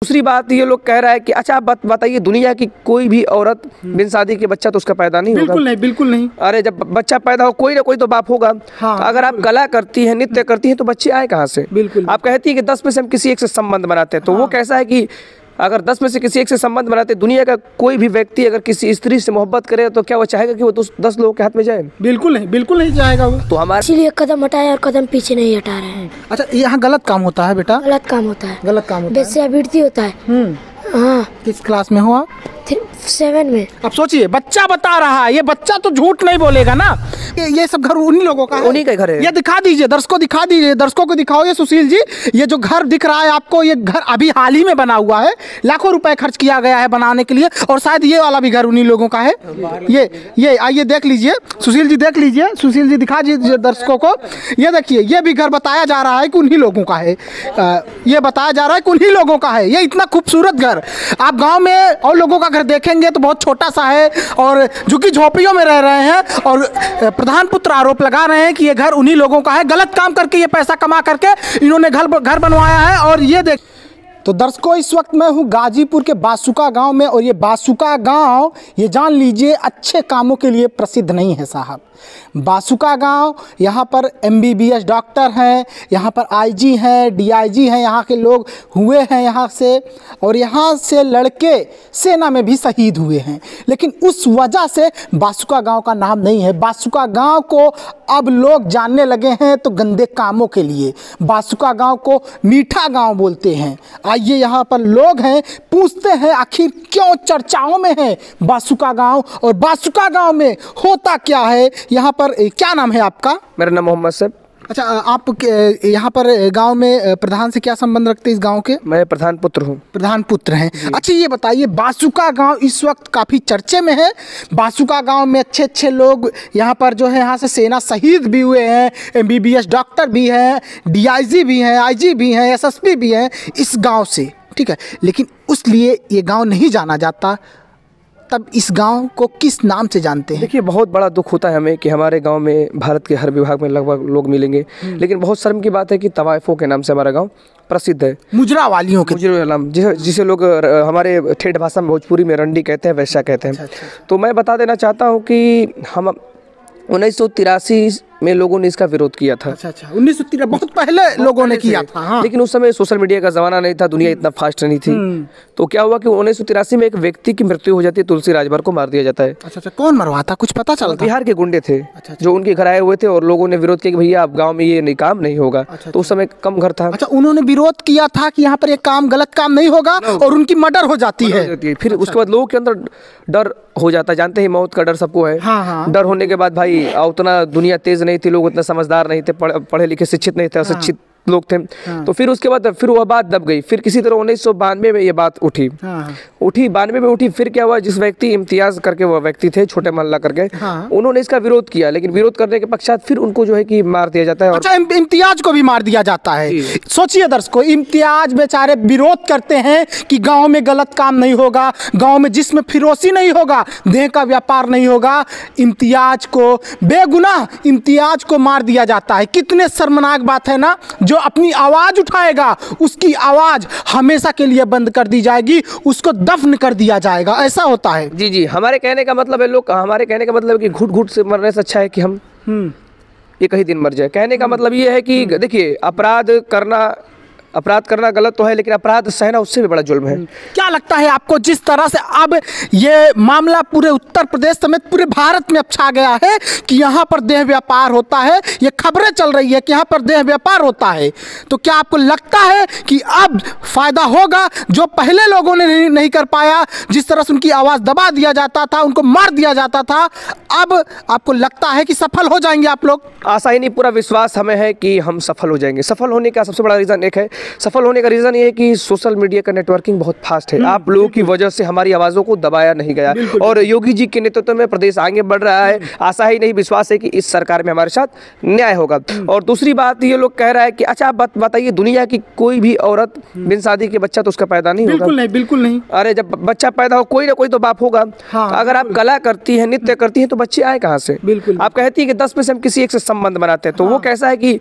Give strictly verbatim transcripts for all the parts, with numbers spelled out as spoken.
दूसरी बात ये लोग कह रहा है कि अच्छा आप बताइए, दुनिया की कोई भी औरत बिन शादी के बच्चा तो उसका पैदा नहीं होगा। बिल्कुल नहीं, बिल्कुल नहीं। अरे जब बच्चा पैदा हो कोई ना कोई तो बाप होगा। हाँ, अगर आप कला करती है, नृत्य करती है तो बच्चे आए कहाँ से? बिल्कुल। आप कहती है कि दस में से हम किसी एक से संबंध बनाते हैं, तो वो कैसा है कि अगर दस में से किसी एक से संबंध बनाते, दुनिया का कोई भी व्यक्ति अगर किसी स्त्री से मोहब्बत करे तो क्या वो चाहेगा कि वो दस लोगों के हाथ में जाए? बिल्कुल नहीं, बिल्कुल नहीं जाएगा वो। तो हमारे इसीलिए कदम हटाए और कदम पीछे नहीं हटा रहे हैं। अच्छा, यहाँ गलत काम होता है बेटा? गलत काम होता है, गलत काम होता है। वेश्यावृत्ति होता है। हम्म, हाँ। किस क्लास में हो आप? सेवन में। अब सोचिए, बच्चा बता रहा है, ये बच्चा तो झूठ नहीं बोलेगा ना। ये ये सब घर उन्हीं लोगों का है, उन्हीं का घर है। ये दिखा दीजिए, दर्शकों दिखा दीजिए, दर्शकों को दिखाओ। ये सुशील जी, ये जो घर दिख रहा है आपको, ये घर अभी हाल ही में बना हुआ है, लाखों रुपए खर्च किया गया है बनाने के लिए, और शायद ये वाला भी घर उन्हीं लोगों का है। ये ये आइए देख लीजिए, सुशील जी देख लीजिए, सुशील जी दिखा दीजिए दर्शकों को। ये देखिए, ये भी घर बताया जा रहा है कि उन्हीं लोगों का है। आ, ये बताया जा रहा है कि उन्हीं लोगों का है। ये इतना खूबसूरत घर आप गाँव में और लोगों का घर देखेंगे तो बहुत छोटा सा है, और झुग्गी झोपड़ियों में रह रहे हैं, और प्रधान पुत्र आरोप लगा रहे हैं कि ये घर उन्हीं लोगों का है। गलत काम करके ये पैसा कमा करके इन्होंने घर घर बनवाया है। और ये देख, तो दर्शकों इस वक्त मैं हूँ गाजीपुर के बासुका गांव में, और ये बासुका गांव ये जान लीजिए अच्छे कामों के लिए प्रसिद्ध नहीं है साहब। बासुका गांव, यहाँ पर M B B S doctor हैं, यहाँ पर आई जी हैं, डी आई जी हैं, यहाँ के लोग हुए हैं यहाँ से, और यहाँ से लड़के सेना में भी शहीद हुए हैं। लेकिन उस वजह से बासुका गांव का नाम नहीं है। बासुका गांव को अब लोग जानने लगे हैं तो गंदे कामों के लिए। बासुका गांव को मीठा गांव बोलते हैं। आइए यहाँ पर लोग हैं, पूछते हैं आखिर क्यों चर्चाओं में है बासुका गांव, और बासुका गांव में होता क्या है। यहाँ पर क्या नाम है आपका? मेरा नाम मोहम्मद साहब। अच्छा, आप यहाँ पर गांव में प्रधान से क्या संबंध रखते हैं इस गांव के? मैं प्रधान पुत्र हूँ। प्रधान पुत्र हैं। अच्छा, ये बताइए, बासुका गांव इस वक्त काफ़ी चर्चे में है। बासुका गांव में अच्छे अच्छे लोग यहाँ पर जो है, यहाँ से सेना शहीद भी हुए हैं, M B B S doctor भी हैं, डी आई जी भी हैं, आई जी भी हैं, एस एस पी भी हैं इस गाँव से, ठीक है। लेकिन उस लिए ये गाँव नहीं जाना जाता। तब इस गांव को किस नाम से जानते हैं? देखिए, बहुत बड़ा दुख होता है हमें कि हमारे गांव में भारत के हर विभाग में लगभग लोग मिलेंगे, लेकिन बहुत शर्म की बात है कि तवाइफों के नाम से हमारा गांव प्रसिद्ध है। मुजरा वालियों के मुजरा नाम, जिसे जिसे लोग हमारे ठेठ भाषा में भोजपुरी में रंडी कहते हैं, वैश्या कहते हैं। अच्छा, अच्छा। तो मैं बता देना चाहता हूँ कि हम उन्नीस सौ तिरासी में लोगों ने इसका विरोध किया था। अच्छा अच्छा, उन्नीस सौ तिरासी बहुत पहले लोगों ने किया था। हाँ। लेकिन उस समय सोशल मीडिया का जमाना नहीं था, दुनिया इतना फास्ट नहीं थी। तो क्या हुआ कि उन्नीस सौ तिरासी में एक व्यक्ति की मृत्यु हो जाती है, तुलसी राजभर को मार दिया जाता है। अच्छा अच्छा, कौन मरवाता कुछ पता चला? बिहार के गुंडे थे। अच्छा, जो उनके घर आए हुए थे, और लोगों ने विरोध किया कि भैया आप गाँव में ये नहीं काम नहीं होगा। अच्छा, तो उस समय कम घर था। अच्छा, उन्होंने विरोध किया था कि यहाँ पर एक काम गलत काम नहीं होगा, और उनकी मर्डर हो जाती है। फिर उसके बाद लोगों के अंदर डर हो जाता है, जानते ही मौत का डर सबको है। हाँ हाँ। डर होने के बाद भाई उतना दुनिया तेज नहीं थी, लोग उतना समझदार नहीं थे, पढ़े लिखे शिक्षित नहीं थे, अशिक्षित लोग थे। हाँ। तो फिर उसके बाद फिर वह बात दब गई। फिर किसी तरह उन्नीस सौ बानवे में ये बात उठी। हाँ। उठी बानवे में उठी। फिर क्या हुआ, जिस व्यक्ति इम्तियाज करके वह व्यक्ति थे, छोटे मोहल्ला करके, हाँ। उन्होंने इसका विरोध किया, लेकिन विरोध करने के पश्चात फिर उनको जो है कि मार दिया जाता है। अच्छा, इम्तियाज को भी मार दिया जाता है। सोचिए दर्शकों, इम्तियाज बेचारे विरोध करते हैं कि गाँव में गलत काम नहीं होगा, गाँव में जिसमें फिरोसी नहीं होगा, देह का व्यापार नहीं होगा। इम्तियाज को, बेगुनाह इम्तियाज को मार दिया जाता है। कितने शर्मनाक बात है ना। जो अपनी आवाज उठाएगा उसकी आवाज हमेशा के लिए बंद कर दी जाएगी, उसको दफन कर दिया जाएगा, ऐसा होता है। जी जी, हमारे कहने का मतलब है, लोग हमारे कहने का मतलब है कि घुट घुट से मरने से अच्छा है कि हम एक ही दिन मर जाए। कहने का मतलब ये है कि देखिए, अपराध करना अपराध करना गलत तो है, लेकिन अपराध सहना उससे भी बड़ा जुल्म है। क्या लगता है आपको, जिस तरह से अब ये मामला पूरे उत्तर प्रदेश समेत पूरे भारत में अब छा गया है कि यहाँ पर देह व्यापार होता है, ये खबरें चल रही है कि यहाँ पर देह व्यापार होता है, तो क्या आपको लगता है कि अब फायदा होगा? जो पहले लोगों ने नहीं, नहीं कर पाया, जिस तरह से उनकी आवाज़ दबा दिया जाता था, उनको मार दिया जाता था, अब आपको लगता है कि सफल हो जाएंगे आप लोग? आशा ही नहीं, पूरा विश्वास हमें है कि हम सफल हो जाएंगे। सफल होने का सबसे बड़ा रीज़न एक है, सफल होने का रीज़न ये है कि सोशल मीडिया का नेटवर्किंग बहुत फास्ट है। आप लोगों की वजह से हमारी आवाज़ों को दबाया नहीं गया, और योगी जी के नेतृत्व में प्रदेश आगे बढ़ रहा है। आशा ही नहीं, विश्वास है कि इस सरकार में हमारे साथ न्याय होगा। और दूसरी बात ये लोग कह रहा है कि अच्छा आप बताइए, दुनिया की कोई भी औरत बिन शादी के बच्चा तो उसका पैदा नहीं होगा। बिल्कुल नहीं, बिल्कुल नहीं। अरे जब बच्चा पैदा हो कोई ना कोई तो बाप होगा। हाँ, अगर आप कला करती है, नृत्य करती है तो बच्चे आए कहाँ से? बिल्कुल। आप कहती है कि दस में से हम किसी एक से संबंध बनाते हैं, तो वो कैसा है कि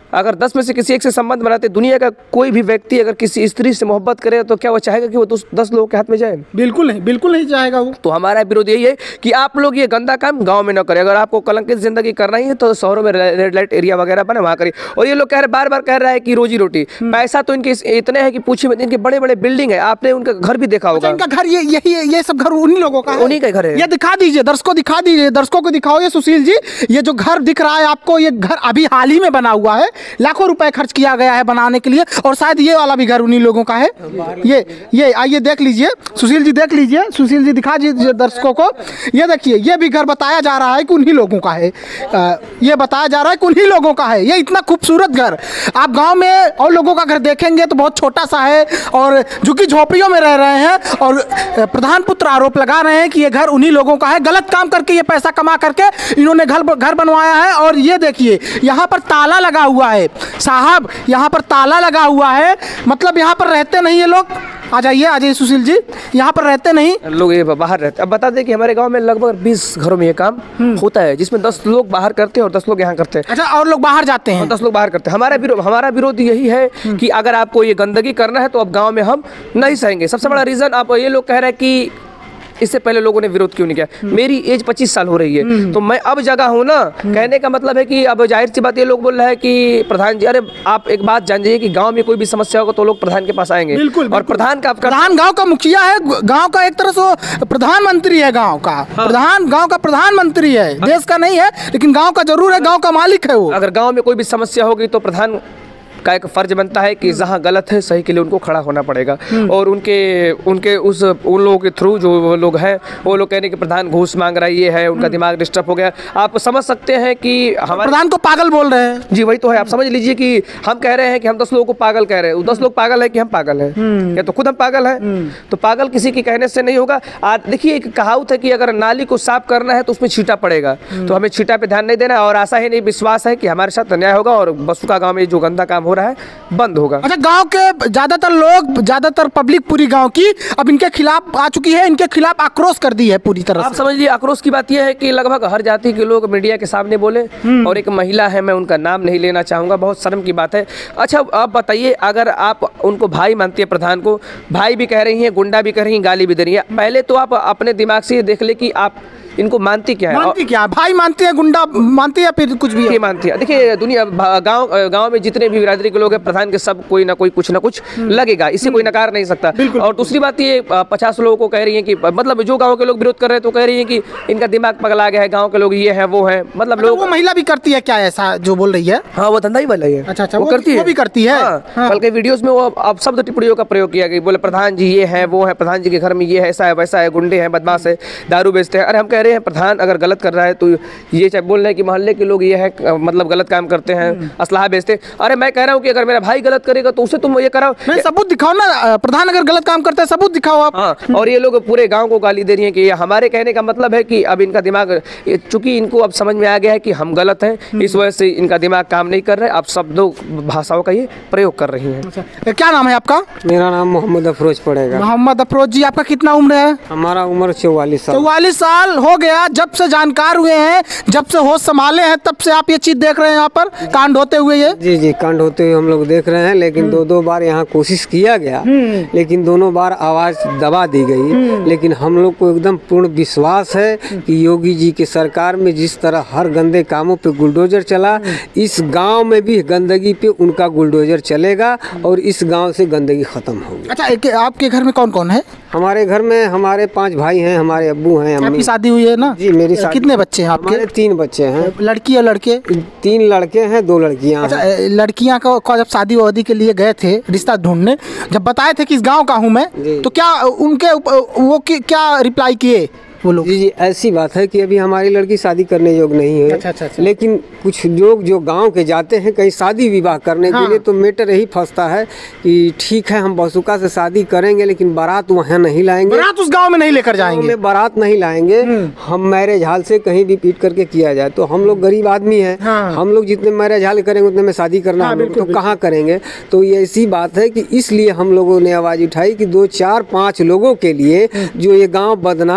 अगर दस में से किसी एक से संबंध बनाते, दुनिया का कोई भी व्यक्ति अगर किसी स्त्री से मोहब्बत करे तो क्या वो चाहेगा कि वो दस दस लोगों के हाथ में जाए? बिल्कुल नहीं, बिल्कुल नहीं चाहेगा वो। तो हमारा विरोध यही है कि आप लोग ये गंदा काम गांव में न करें। अगर आपको कलंकित जिंदगी करना ही है तो शहरों में रेड लाइट एरिया वगैरह बने, वहाँ करिए। और ये लोग कह रहे बार बार कह रहा है कि रोजी रोटी, पैसा तो इनके इतने है कि पूछिए मत। इनके बड़े बड़े बिल्डिंग है, आपने उनका घर भी देखा होगा। इनका घर ये यही ये सब घर उन्हीं लोगों का है, उन्हीं का घर है। ये दिखा दीजिए दर्शकों, दिखा दीजिए दर्शकों को दिखाओ ये सुशील जी, ये जो घर दिख रहा है आपको, ये घर अभी हाल ही में बना हुआ है, लाखों रुपए खर्च किया गया है बनाने के लिए, और शायद ये वाला भी घर उन्हीं लोगों का है। ये ये आइए देख लीजिए सुशील जी, देख लीजिए सुशील जी, दिखा दीजिए दर्शकों को। ये देखिए ये भी घर बताया जा रहा है कि उन्हीं लोगों का है, आ, ये बताया जा रहा है कि उन्हीं लोगों का है। ये इतना खूबसूरत घर आप गांव में और लोगों का घर देखेंगे तो बहुत छोटा सा है, और झुग्गी झोपड़ियों में रह रहे हैं, और प्रधान पुत्र आरोप लगा रहे हैं कि ये घर उन्हीं लोगों का है। गलत काम करके ये पैसा कमा करके इन्होंने घर घर बनवाया है। और ये देखिए यहाँ पर ताला लगा हुआ है साहब, यहाँ पर ताला लगा हुआ है, मतलब यहाँ पर रहते नहीं ये लोग। आ जाइए आ जाइए सुशील जी, यहाँ पर रहते नहीं लोग, ये बाहर रहते। अब बता दें कि हमारे गांव में लगभग बीस घरों में ये काम होता है, जिसमें दस लोग बाहर करते हैं और दस लोग यहाँ करते हैं। अच्छा, और लोग बाहर जाते हैं, दस लोग बाहर करते हैं। हमारा विरोध हमारा विरोध यही है कि अगर आपको ये गंदगी करना है तो अब गांव में हम नहीं सहेंगे। सबसे बड़ा रीजन आप ये लोग कह रहे हैं कि इससे पहले लोगों ने विरोध क्यों नहीं किया। मेरी एज पच्चीस साल हो रही है तो मैं अब जगह हूँ ना, कहने का मतलब है कि अब जाहिर सी बात ये लोग बोल रहे हैं कि प्रधान जी, अरे आप एक बात जान जाइए कि गांव में कोई भी समस्या होगा तो लोग प्रधान के पास आएंगे। बिल्कुल, और प्रधान का प्रधान गांव का मुखिया है, गांव का एक तरह से प्रधानमंत्री है गांव का। हाँ। प्रधान गांव का प्रधानमंत्री है, देश का नहीं है लेकिन गांव का जरूर है, गांव का मालिक है वो। अगर गाँव में कोई भी समस्या होगी तो प्रधान का एक फर्ज बनता है कि जहाँ गलत है सही के लिए उनको खड़ा होना पड़ेगा। और उनके उनके उस उन लोगों के थ्रू जो वो लोग हैं, वो लोग कहने कि प्रधान घूस मांग रहा है, ये है, उनका दिमाग डिस्टर्ब हो गया। आप समझ सकते हैं कि हमारे प्रधान को पागल बोल रहे हैं। जी वही तो है, आप समझ लीजिए कि हम कह रहे हैं कि हम दस लोगों को पागल कह रहे हैं, दस लोग पागल है कि हम पागल हैं, या तो खुद हम पागल हैं। तो पागल किसी के कहने से नहीं होगा। आज देखिए एक कहावत है कि अगर नाली को साफ करना है तो उसमें छींटा पड़ेगा, तो हमें छींटा पे ध्यान नहीं देना। और आशा ही नहीं, विश्वास है कि हमारे साथ अन्याय होगा और बसुका गाँव में जो गंदा काम हो रहा है बंद होगा। अच्छा, गांव के ज्यादातर लोग, ज्यादातर पब्लिक पूरी गांव की अब इनके खिलाफ आ चुकी है, इनके खिलाफ आक्रोश कर दी है पूरी तरह आप से। समझ लीजिए आक्रोश की बात यह है कि लगभग हर जाति के लोग मीडिया के सामने बोले, और एक महिला है, मैं उनका नाम नहीं लेना चाहूँगा, बहुत शर्म की बात है। अच्छा आप बताइए, अगर आप उनको भाई मानती है, प्रधान को भाई भी कह रही हैं, गुंडा भी कह रही हैं, गाली भी दे रही हैं, पहले तो आप अपने दिमाग से ये देख ले कि आप इनको मानती क्या है? मानती क्या है? भाई मानती है, गुंडा मानती है, फिर कुछ भी ये मानती है। देखिए दुनिया गांव गांव में जितने भी बिरादरी के लोग हैं, प्रधान के सब कोई ना कोई कुछ ना कुछ लगेगा, इसे कोई नकार नहीं सकता। और दूसरी बात ये पचास लोगों को कह रही है कि मतलब जो गांव के लोग विरोध कर रहे हैं तो कह रही है कि इनका दिमाग पगला गया है, गाँव के लोग ये है वो है, मतलब लोग। वो महिला भी करती है क्या ऐसा जो बोल रही है? हाँ वो धंधा ही वाला है। अच्छा अच्छा, वो करती है, वो भी करती है। कल के वीडियोस में वो अब शब्द टिप्पणियों का प्रयोग किया गया, बोले प्रधान जी ये है वो है, प्रधान जी के घर में ये है, ऐसा है वैसा है, गुंडे हैं, बदमाश है, दारू बेचते हैं। अरे हम कह रहे हैं प्रधान अगर गलत कर रहा है तो ये चाहे बोल रहे हैं कि मोहल्ले के लोग ये है मतलब गलत काम करते हैं, असलाह बेचते हैं। अरे मैं कह रहा हूँ कि अगर मेरा भाई गलत करेगा तो उसे तुम ये कराओ, नहीं सबूत दिखाओ ना, प्रधान अगर गलत काम करता है सबूत दिखाओ आप। हाँ, और ये लोग पूरे गांव को गाली दे रही हैं कि ये हमारे कहने का मतलब है कि अब इनका दिमाग, चूंकि इनको अब समझ में आ गया है कि हम गलत हैं, इस वजह से इनका दिमाग काम नहीं कर रहा है, आप शब्दों भाषाओं का ये प्रयोग कर रही हैं। क्या नाम है आपका? मेरा नाम मोहम्मद अफरोज पड़ेगा। मोहम्मद अफरोज जी, आपका कितना उम्र है? हमारा उम्र चौवालीस साल। चौवालीस साल हो गया जब से जानकार हुए हैं, जब से होश संभाले हैं, तब से आप ये चीज देख रहे हैं, यहाँ पर कांड होते हुए ये? जी जी, कांड होते हुए हम लोग देख रहे हैं, लेकिन दो दो बार यहाँ कोशिश किया गया, लेकिन दोनों बार आवाज दबा दी गई। लेकिन हम लोग को एकदम पूर्ण विश्वास है कि योगी जी की सरकार में जिस तरह हर गंदे कामों पे बुलडोजर चला, इस गांव में भी गंदगी पे उनका बुलडोजर चलेगा और इस गांव से गंदगी खत्म होगी। अच्छा, एक, आपके घर में कौन कौन है? हमारे घर में हमारे पांच भाई हैं, हमारे अब्बू हैं, आपकी शादी हुई है ना? जी मेरी शादी। कितने बच्चे हैं आपके? हमारे तीन बच्चे हैं। लड़की और लड़के? तीन लड़के हैं, दो लड़कियां अच्छा, हैं। लड़कियां को, को जब शादी वादी के लिए गए थे रिश्ता ढूंढने, जब बताए थे कि इस गांव का हूं मैं, तो क्या उनके वो क्या रिप्लाई किए वो लोग? जी जी, ऐसी बात है कि अभी हमारी लड़की शादी करने योग्य नहीं है। अच्छा, अच्छा, अच्छा। लेकिन कुछ लोग जो गांव के जाते हैं कहीं शादी विवाह करने हाँ। के लिए, तो मैटर यही फंसता है कि ठीक है हम बसुका से शादी करेंगे लेकिन बारात वहाँ नहीं लाएंगे, बारात उस गांव में नहीं लेकर जाएंगे, बारात नहीं लाएंगे, हम मैरिज हाल से कहीं भी पीट करके किया जाए। तो हम लोग गरीब आदमी है, हाँ। हम लोग जितने मैरिज हाल करेंगे उतने में शादी करना, हाँ, तो कहाँ करेंगे? तो ये ऐसी बात है कि इसलिए हम लोगों ने आवाज उठाई कि दो चार पाँच लोगों के लिए जो ये गाँव बदनाम है,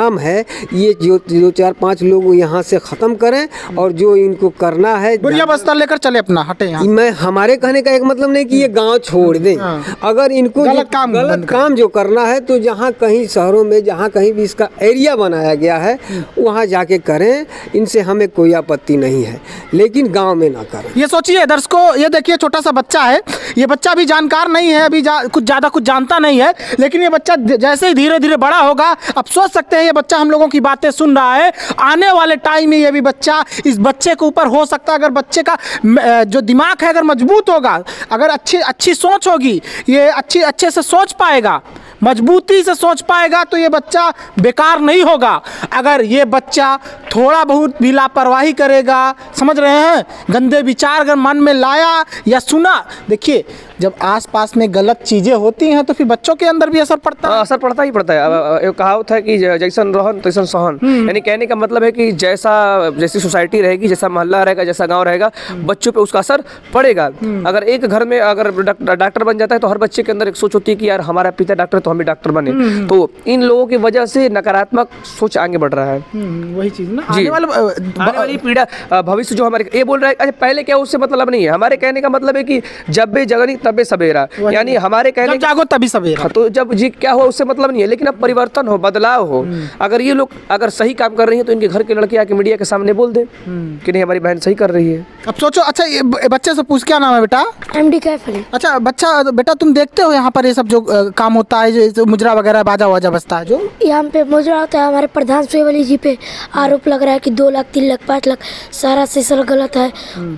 ये जो दो चार पाँच लोग यहाँ से ख़त्म करें और जो इनको करना है बुढ़िया बस्तर लेकर चले अपना हटे यहाँ। मैं हमारे कहने का एक मतलब नहीं कि ये गांव छोड़ दें, अगर इनको गलत काम गलत काम जो करना है तो जहाँ कहीं शहरों में जहाँ कहीं भी इसका एरिया बनाया गया है वहाँ जाके करें, इनसे हमें कोई आपत्ति नहीं है, लेकिन गांव में ना करें। ये सोचिए दर्शकों, ये देखिए छोटा सा बच्चा है, ये बच्चा भी जानकार नहीं है, अभी जा, कुछ ज़्यादा कुछ जानता नहीं है, लेकिन ये बच्चा जैसे ही धीरे धीरे बड़ा होगा, अब सोच सकते हैं ये बच्चा हम लोगों की बातें सुन रहा है, आने वाले टाइम में ये भी बच्चा, इस बच्चे के ऊपर हो सकता है अगर बच्चे का जो दिमाग है अगर मजबूत होगा, अगर अच्छी अच्छी सोच होगी, ये अच्छी अच्छे से सोच पाएगा, मजबूती से सोच पाएगा, तो ये बच्चा बेकार नहीं होगा। अगर ये बच्चा थोड़ा बहुत भी लापरवाही करेगा, समझ रहे हैं, गंदे विचार अगर मन में लाया या सुना, देखिए जब आसपास में गलत चीज़ें होती हैं तो फिर बच्चों के अंदर भी असर पड़ता है। असर पड़ता ही पड़ता है। अब एक कहावत है कि जैसन रहन तैसन सहन, यानी कहने का मतलब है कि जैसा जैसी सोसाइटी रहेगी, जैसा मोहल्ला रहेगा, जैसा गांव रहेगा, बच्चों पे उसका असर पड़ेगा। अगर एक घर में अगर डॉक्टर बन जाता है तो हर बच्चे के अंदर एक सोच होती है कि यार हमारा पिता डॉक्टर तो हम भी डॉक्टर बने, तो इन लोगों की वजह से नकारात्मक सोच आगे बढ़ रहा है। वही चीज़ ना, जी, आने वाले आने वाली पीढ़ा भविष्य जो हमारे ये बोल रहा है, अच्छा पहले क्या उससे मतलब नहीं है, हमारे कहने का मतलब है कि जब भी जगनी तबे सवेरा, यानी हमारे कहने जब जागो तभी सवेरा। तो जब जी क्या हो उससे मतलब नहीं है, लेकिन अब परिवर्तन हो, बदलाव हो। अगर ये लोग अगर सही काम कर रही हैं तो इनके घर के लड़के आके मीडिया के सामने बोल दे कि नहीं हमारी बहन सही कर रही है। अब सोचो, अच्छा ये बच्चे से पूछ, क्या नाम है बेटा? M D Kaifal. अच्छा बच्चा, बेटा तुम देखते हो यहाँ पर ये सब जो अ, काम होता है, जो मुजरा वगैरह बाजा वाजा बजता है जो यहाँ पे मुजरा होता है, हमारे प्रधान सेवली जी पे आरोप लग रहा है कि दो लाख तीन लाख पाँच लाख सारा सिलसिला गलत है,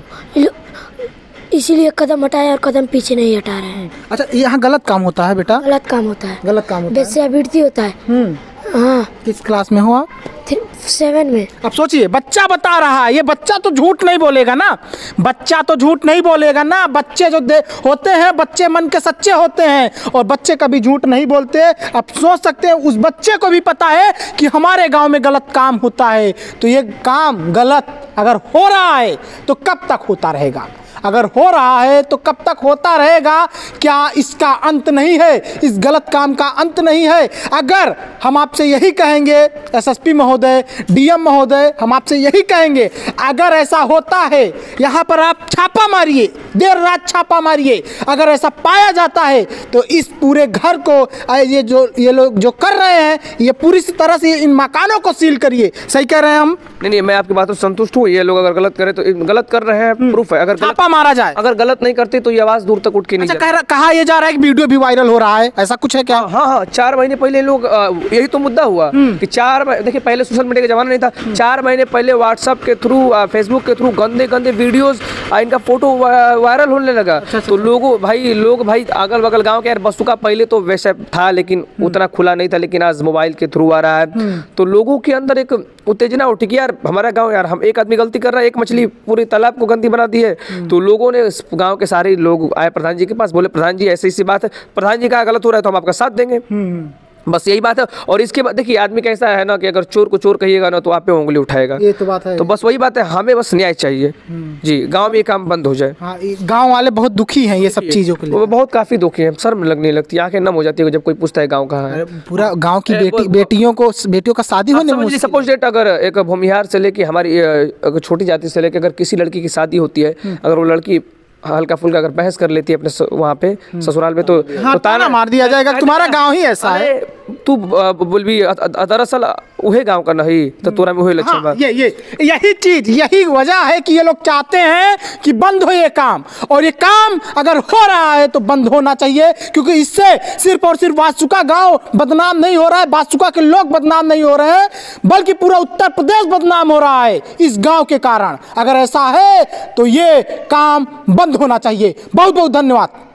इसीलिए कदम हटाए और कदम पीछे नहीं हटा रहे हैं। अच्छा यहाँ गलत काम होता है बेटा? गलत काम होता है, गलत काम होता है, वेश्यावृत्ति होता है। हम्म, हाँ। किस क्लास में हो आप? सेवन में। अब सोचिए, बच्चा बता रहा है, ये बच्चा तो झूठ नहीं बोलेगा ना, बच्चा तो झूठ नहीं बोलेगा ना, बच्चे जो दे होते हैं, बच्चे मन के सच्चे होते हैं और बच्चे कभी झूठ नहीं बोलते। अब सोच सकते हैं उस बच्चे को भी पता है कि हमारे गांव में गलत काम होता है, तो ये काम गलत अगर हो रहा है तो कब तक होता रहेगा, अगर हो रहा है तो कब तक होता रहेगा, क्या इसका अंत नहीं है, इस गलत काम का अंत नहीं है? अगर हम आपसे यही कहेंगे एसएसपी महोदय, डीएम महोदय, हम आपसे यही कहेंगे, अगर ऐसा होता है यहाँ पर आप छापा मारिए, देर रात छापा मारिए, अगर ऐसा पाया जाता है तो इस पूरे घर को ये जो ये लोग जो कर रहे हैं, ये पूरी तरह से इन मकानों को सील करिए। सही कह रहे हैं हम? नहीं नहीं, मैं आपकी बातों से संतुष्ट हूँ। ये लोग अगर गलत करें तो गलत कर रहे हैं, प्रूफ है। अगर छापा मारा जाए, अगर गलत नहीं करते तो ये आवाज दूर तक उठ के नहीं अच्छा, कह कहा यह जा रहा है कि वीडियो भी वायरल हो रहा है, ऐसा कुछ है क्या? हाँ हाँ, चार महीने पहले लोग, यही तो मुद्दा हुआ कि चार, देखिए पहले सोशल मीडिया का जमाना नहीं था, चार महीने पहले व्हाट्सएप के थ्रू, फेसबुक के थ्रू गंदे गंदे वीडियोस, इनका फोटो वायरल होने लगा। तो लोगों भाई लोग भाई अगल बगल गाँव के, यार बसुका पहले तो वैसे था लेकिन उतना खुला नहीं था, लेकिन आज मोबाइल के थ्रू आ रहा है, तो लोगों के अंदर एक उत्तेजना उठी कि यार हमारा गाँव, यार हम एक आदमी गलती कर रहा है, एक मछली पूरी तालाब को गंदी बना दी है। तो लोगों ने, गांव के सारे लोग आए प्रधान जी के पास, बोले प्रधान जी ऐसी ऐसी बात है, प्रधान जी कहा गलत हो रहा है तो हम आपका साथ देंगे, बस यही बात है। और इसके बाद देखिए आदमी कैसा है ना कि अगर चोर को चोर कहिएगा ना तो आप पे उंगली उठाएगा, ये तो बात है। तो बस वही बात है, हमें बस न्याय चाहिए जी, गांव में ये काम बंद हो जाए। हाँ, गांव वाले बहुत दुखी हैं ये सब चीजों के लिए, वो बहुत काफी दुखी है, शर्म लगने लगती है, आंखें नम हो जाती है जब कोई पूछता है गाँव कहाँ है। पूरा गाँव की बेटी बेटियों को बेटियों का शादी होने, सपोज डेट अगर एक भूमिहार से लेके हमारी अगर छोटी जाति से लेके अगर किसी लड़की की शादी होती है, अगर वो लड़की हल्का फुल्का अगर बहस कर लेती है अपने वहाँ पे ससुराल में, तो हाँ, ताना मार दिया जाएगा, तुम्हारा गांव ही ऐसा है, तू बोल भी दरअसल उहे गांव का नहीं तो तोरा में उहे लक्षण बा। ये ये यही चीज, यही वजह है कि ये लोग चाहते हैं कि बंद हो ये काम, और ये काम अगर हो रहा है तो बंद होना चाहिए, क्योंकि इससे सिर्फ और सिर्फ बासुका गांव बदनाम नहीं हो रहा है, बासुका के लोग बदनाम नहीं हो रहे हैं, बल्कि पूरा उत्तर प्रदेश बदनाम हो रहा है इस गाँव के कारण। अगर ऐसा है तो ये काम बंद होना चाहिए। बहुत बहुत धन्यवाद।